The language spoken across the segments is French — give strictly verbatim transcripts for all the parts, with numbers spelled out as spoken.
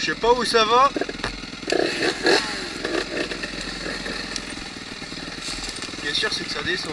Je sais pas où ça va. Ce qui est sûr, c'est que ça descend.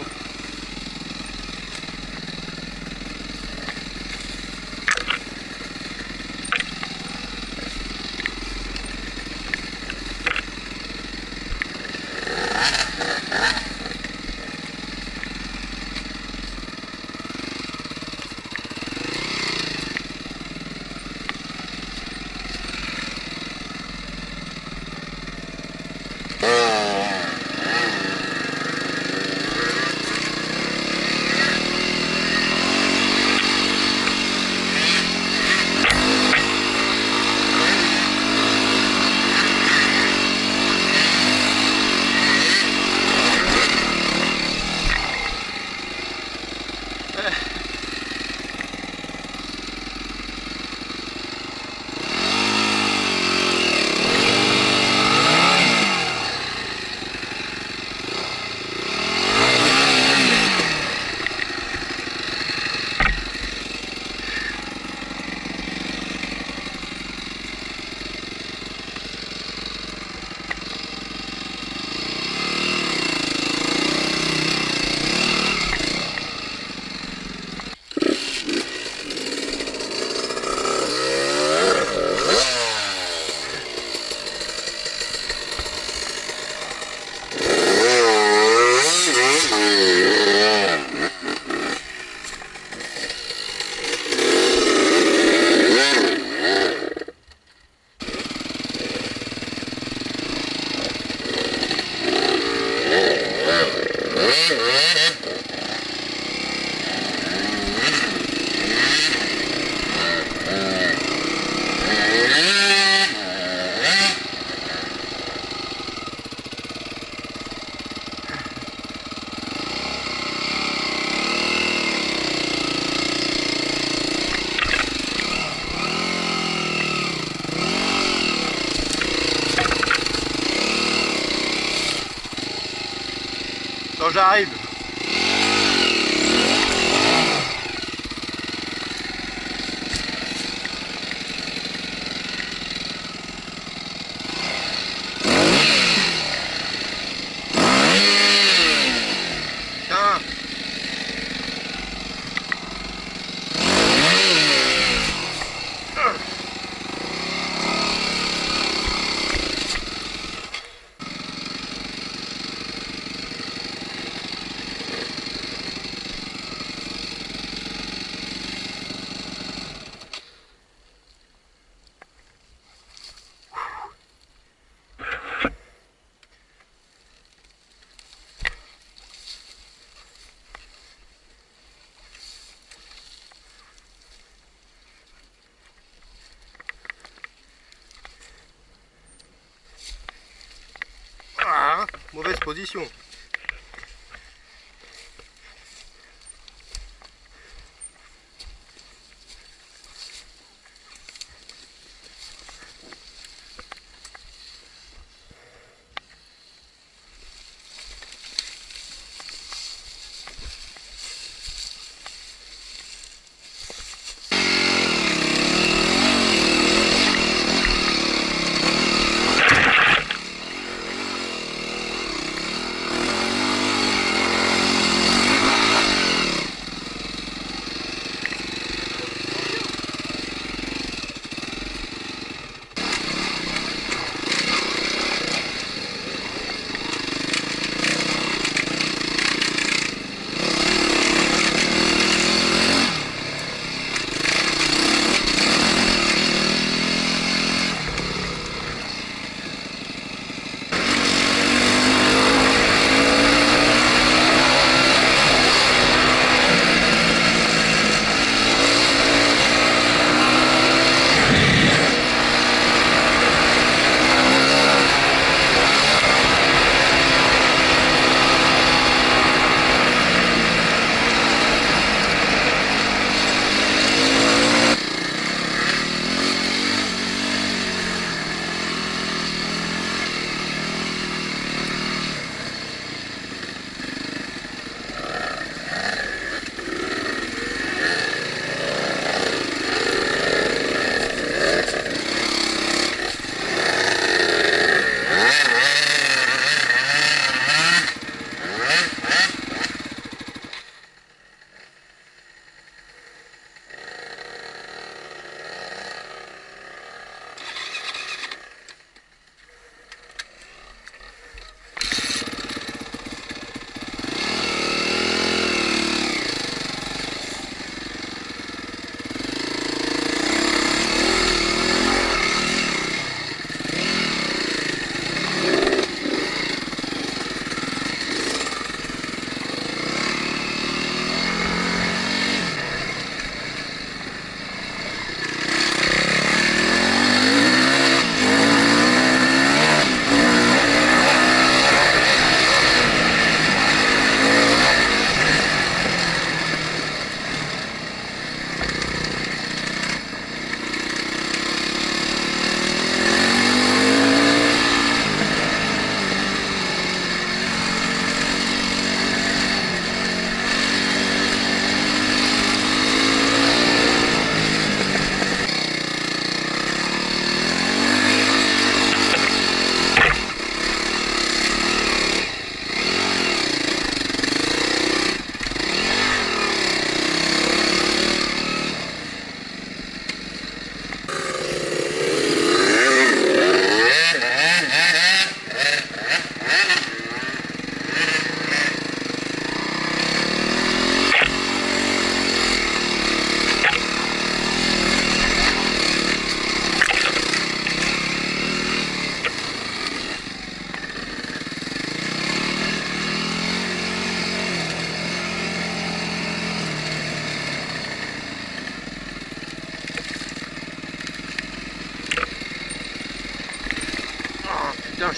Quand j'arrive. Tiens. Ah, mauvaise position.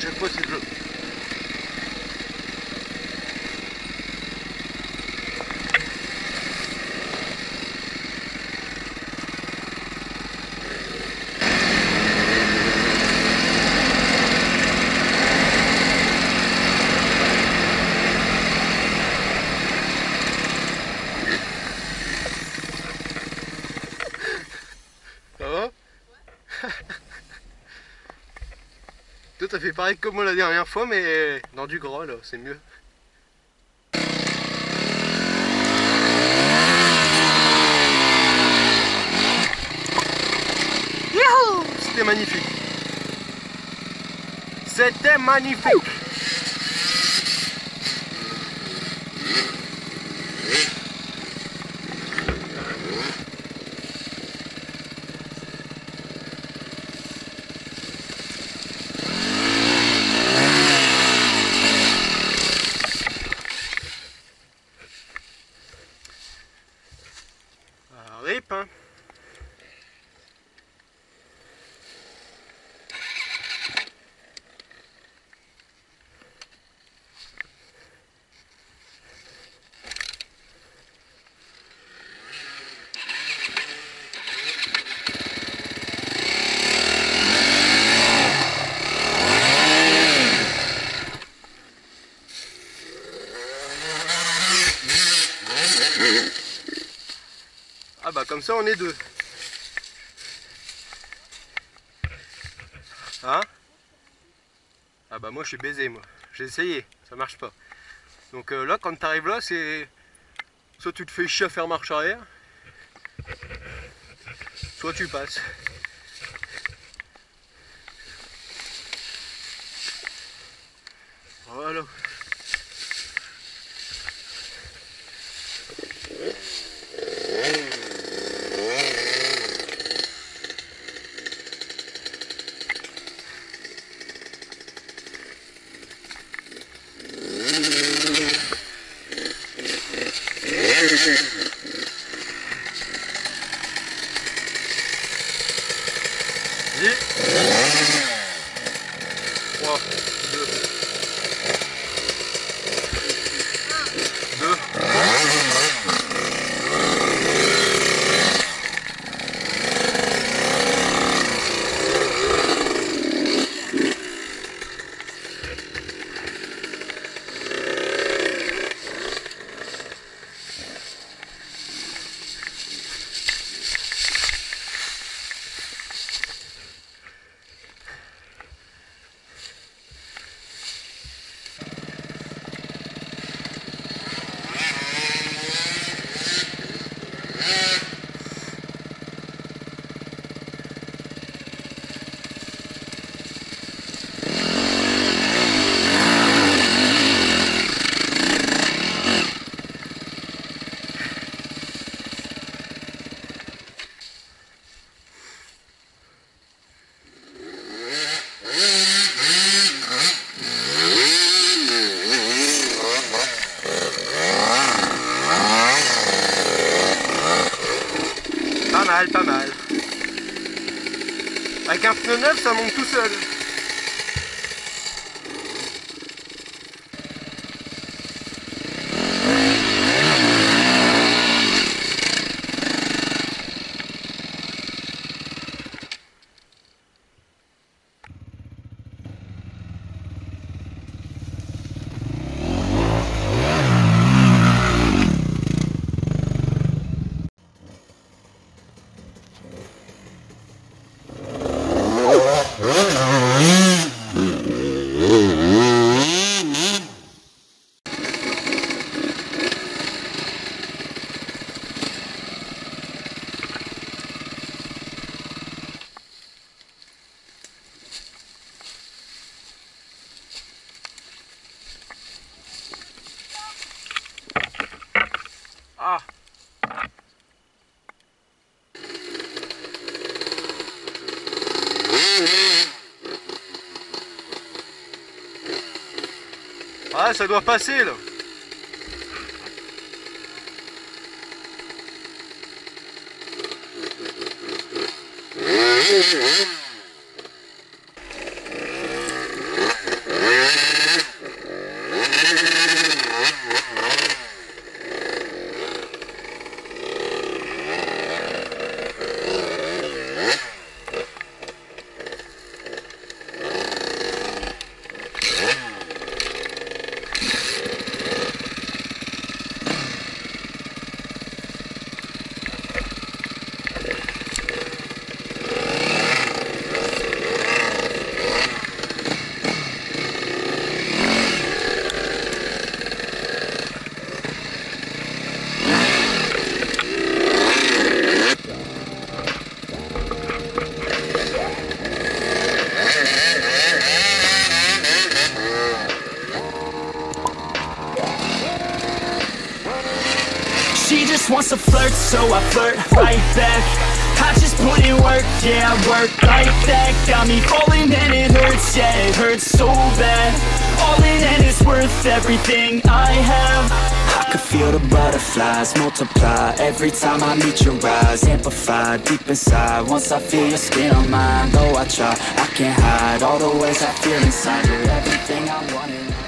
chaque fois c'est le jeu. Ça va? Toi t'as fait pareil comme moi la dernière fois mais dans du gras là, c'est mieux. Youhou! C'était magnifique. C'était magnifique. Rip, hein. Ah bah comme ça on est deux. Hein? Ah bah moi je suis baisé moi. J'ai essayé, ça marche pas. Donc euh, là quand t'arrives là c'est... Soit tu te fais chier à faire marche arrière, soit tu passes. Voilà. trois, deux, deux. Pas mal, pas mal. Avec un pneu neuf, ça monte tout seul. Ah! Ah, ça doit passer là. She just wants to flirt, so I flirt right back. I just put in work, yeah, I work like that. Got me falling and it hurts, yeah, it hurts so bad. All in and it's worth everything I have. I can feel the butterflies multiply every time I meet your eyes. Amplify deep inside once I feel your skin on mine. Though I try, I can't hide all the ways I feel inside. You're everything I want in life.